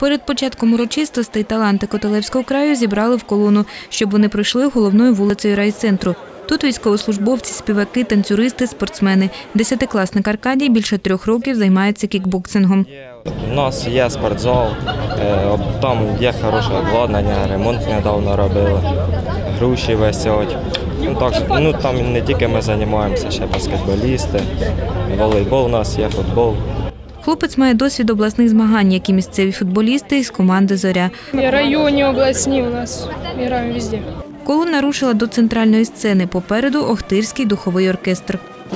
Перед початком урочистостей таланти Котелевського краю зібрали в колону, щоб вони пройшли головною вулицею райцентру. Тут військовослужбовці, співаки, танцюристи, спортсмени. 10-класник Аркадій більше 3 років займається кікбоксингом. У нас є спортзал, там є хороше обладнання, ремонт недавно робили, груші висять. Там не тільки ми займаємося, ще баскетболісти, волейбол у нас є, футбол. Хлопець має досвід обласних змагань, як і місцеві футболісти з команди «Зоря». Районні, обласні у нас граємо везде. Колона рушила до центральної сцени. Попереду – Охтирський духовий оркестр.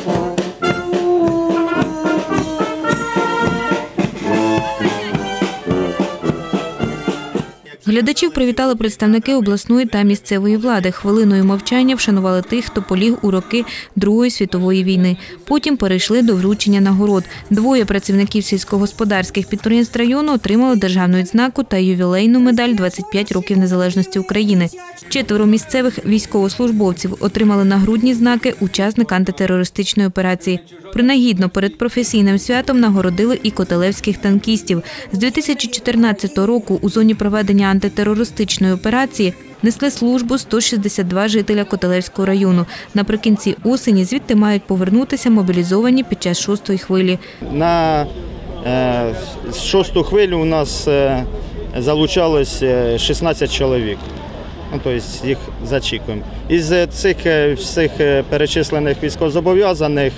Глядачів привітали представники обласної та місцевої влади. Хвилиною мовчання вшанували тих, хто поліг у роки Другої світової війни. Потім перейшли до вручення нагород. 2 працівників сільськогосподарських підприємств району отримали державну відзнаку та ювілейну медаль «25 років незалежності України». 4 місцевих військовослужбовців отримали нагрудні знаки «Учасник антитерористичної операції». Принагідно перед професійним святом нагородили і котелевських танкістів. З 2014 року у зоні проведення антитерористичної операції несли службу 162 жителя Котелевського району. Наприкінці осені звідти мають повернутися мобілізовані під час 6-ї хвилі. На 6-ту хвилю у нас залучалось 16 чоловік. Тобто їх зачікуємо. Із цих всіх перечислених військовозобов'язаних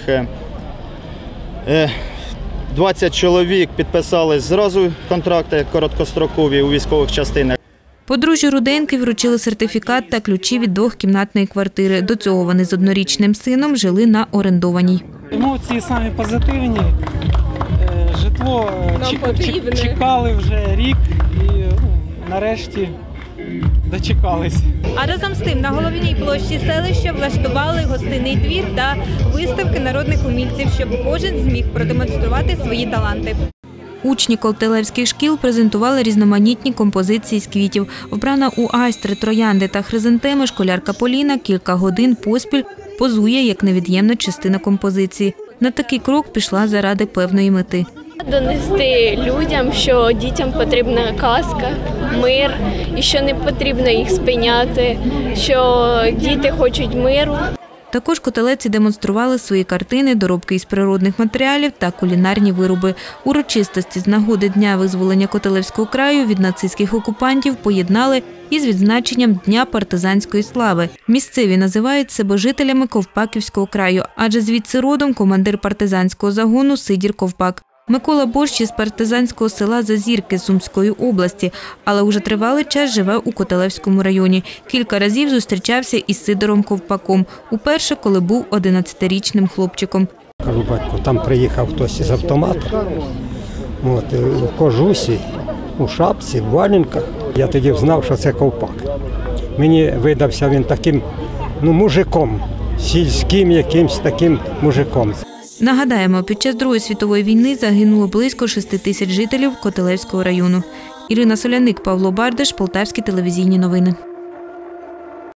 20 чоловік підписали зразу контракти короткострокові у військових частинах. Подружжю Руденки вручили сертифікат та ключі від 2-кімнатної квартири. До цього вони з однорічним сином жили на орендованій. Емоції самі позитивні. Житло чекали вже рік і нарешті дочекались. А разом з тим на головній площі селища влаштували гостинний двір та виставки народних умільців, щоб кожен зміг продемонструвати свої таланти. Учні котелевських шкіл презентували різноманітні композиції з квітів. Вбрана у айстри, троянди та хризантеми, школярка Поліна кілька годин поспіль позує як невід'ємна частина композиції. На такий крок пішла заради певної мети. Донести людям, що дітям потрібна казка, мир, і що не потрібно їх спиняти, що діти хочуть миру. Також котелевці демонстрували свої картини, доробки із природних матеріалів та кулінарні вироби. Урочистості з нагоди Дня визволення Котелевського краю від нацистських окупантів поєднали із відзначенням Дня партизанської слави. Місцеві називають себе жителями Ковпаківського краю, адже звідси родом командир партизанського загону Сидір Ковпак. Микола Борщ із партизанського села Зазірки Сумської області, але уже тривалий час живе у Котелевському районі. Кілька разів зустрічався із Сидором Ковпаком. Уперше, коли був 11-річним хлопчиком. Кажу, батько, там приїхав хтось із автомата, у кожусі, у шапці, в валенках. Я тоді знав, що це Ковпак. Мені видався він таким мужиком, сільським якимсь таким мужиком. Нагадаємо, під час Другої світової війни загинуло близько 6 тисяч жителів Котелевського району. Ірина Соляник, Павло Бардаш, Полтавські телевізійні новини.